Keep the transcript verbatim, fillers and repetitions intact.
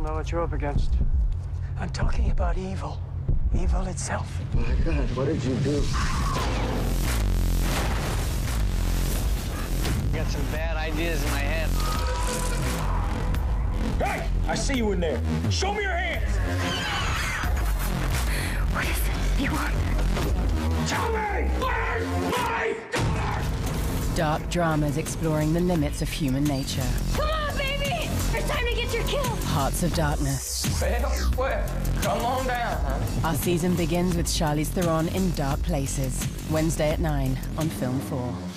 don't know what you're up against. I'm talking about evil. Evil itself. My God, what did you do? Got some bad ideas in my head. Hey! I see you in there. Show me your hands! What is it you want? Tell me! Where's my daughter? Dark dramas exploring the limits of human nature. Come on, baby! It's time to get your kill! Hearts of Darkness. Well, well, come on down, huh? Our season begins with Charlize Theron in Dark Places. Wednesday at nine on Film four.